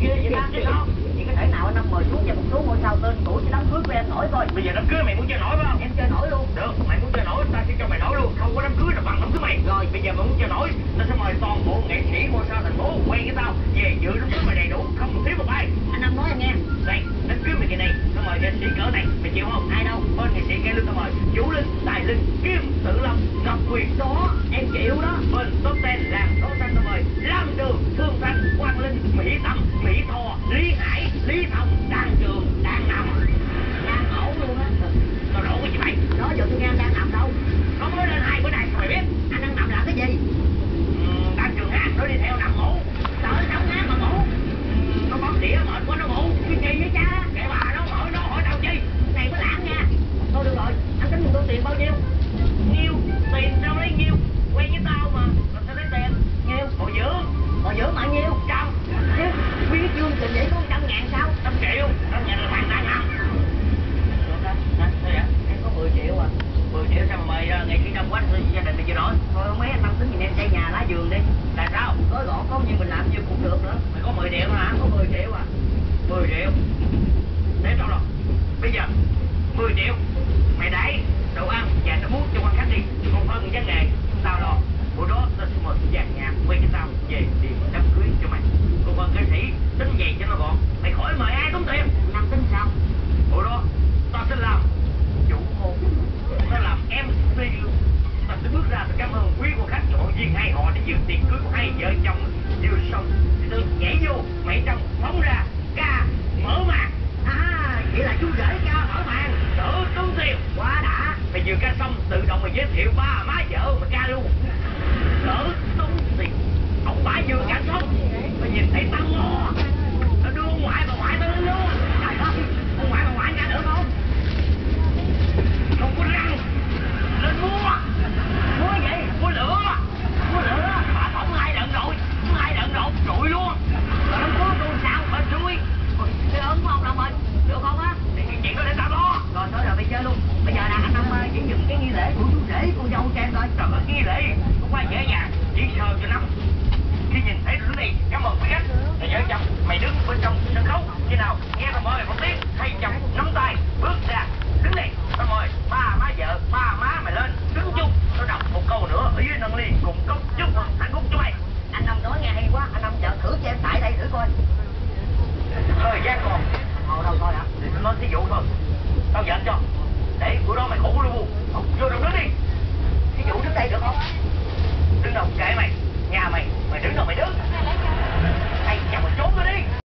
ghê vậy ta? Chứ sao? Chỉ có thể nào anh Năm mời xuống và một số ngôi sao tên tuổi cho đám cưới của em nổi thôi. Bây giờ đám cưới mày muốn chơi nổi phải không? Em chơi nổi luôn. Được, mày muốn chơi nổi ta sẽ cho mày nổi luôn. Không có đám cưới là bằng đám cưới mày. Rồi, bây giờ mày muốn chơi nổi, ta sẽ mời toàn bộ nghệ sĩ ngôi sao thành phố quay với tao về dự đám cưới mày đầy đủ, không một thiếu một ai. Anh Năm nói em nghe. Đây, đám cưới mày kỳ này, tao mời nghệ sĩ cỡ này, mày chịu không? Ai đâu? Bên nghệ sĩ Cây Linh tao mời Vũ Linh, Tài Linh, Kim, Tự Long, Ngọc Quyền. Đó, em chịu đó. Bên top 10 làng Tố Xanh tao mời Lam Đường, Phương Thanh, Quang Linh, Mỹ Tâm, Mỹ Thò, Lý Hải, Lý Thông, Đan Trường, Đan Nằm. Đang ổn luôn á. Tao đổ cái gì mày? Đó giờ tôi nghe anh đang nằm đâu. Nó mới lên 2 bữa nay sao mày biết? Anh đang nằm làm cái gì? Đan Trường hát nó đi theo nằm ngủ. Trời ơi, sao hát mà ngủ? Nó bóp đĩa mệt quá nó ngủ. Cái gì vậy cha? Kệ bà nó hỏi tao chi? Này mới lãng nha. Thôi được rồi, anh tính tôi tiền bao nhiêu? Nhiêu? Tiền sao lấy nhiêu? Quen với tao mà. Làm sao lấy tiền? Nhiêu? Hồi dưỡng. Hồi dưỡng bao nhiêu? 100. Chứ, quý dương trình vậy có 100.000 sao? 100 triệu. 100.000 là thằng đang ăn. Được đó, sao vậy? Em có 10 triệu à. 10 triệu sao mà mời nghệ sĩ Đông Quách gia đình mày chưa nổi? Thôi mấy anh Năm tính nhìn em xây nhà lá vườn đi. Là sao? Gói gọn có nhiêu mình làm nhiêu cũng được nữa. Mày có 10 triệu hả? Có 10 triệu à. 10 triệu. Để tao rồi. Bây giờ 10 triệu mày đẩy đồ ăn và nước uống cho quan khách đi. Còn hơn vấn nghề tao lo. Bữa đó tao sẽ mời dàn nhạc quay cho tao về tiền đám cưới cho mày. Còn hơn ca sĩ tính vậy cho nó gọn. Mày khỏi mời ai tốn tiền. Năm tính sao? Bữa đó tao sẽ làm chủ môn. Tao làm MC luôn. Tao sẽ bước ra tao cảm ơn quý cô khách hội viên hai họ để dự tiệc cưới của hai vợ chồng vừa xong thì tôi nhảy vô mày trong phóng ra ca mở màn. À, vậy là chú rể ca mở màn. Đỡ tốn tiền. Quá đã. Mày vừa ca xong tự động mày giới thiệu ba má vợ mày ca luôn. Đỡ tốn tiền. Ông bả vừa ca xong mày nhìn thấy tao mò nó đưa ông ngoại bà ngoại tao lên luôn. Trời ơi, ông ngoại bà ngoại ca được không? Không có răng lên mua. Mua gì? Mua lửa. Mua lửa. Bà phóng 2 lần rồi. 2 lần rồi trụi luôn. Rồi ông có tôi sao? Bà xui. Cái ớn của ông Năm ơi, được không á? Thì cái chuyện đó để tao lo. Rồi thôi rồi bây giờ luôn. Bây giờ là anh Năm chỉ dựng cái nghi lễ của chú rể cô dâu cho em coi. Trời ơi, nghi lễ không quá dễ dàng, chỉ sờ cho năm. Khi nhìn thấy thứ này, cảm ơn quý khách. Thì vợ chồng mày đứng bên trong sân khấu. Khi nào nghe tao mời một tiếng, hai chồng nắm tay bước ra đứng đây. Tao mời ba má vợ, ba má mày lên đứng chung. Tao đọc một câu nữa ở dưới nâng ly cùng cốc chúc mừng hạnh phúc cho mày. Anh Năm nói nghe hay quá, anh Năm chờ thử cho em tại đây thử coi. Thời gian còn. Đâu coi hả? Thì tao nói thí dụ thôi. Tao giận cho. Để bữa đó mày khổ luôn. Vô đồng đó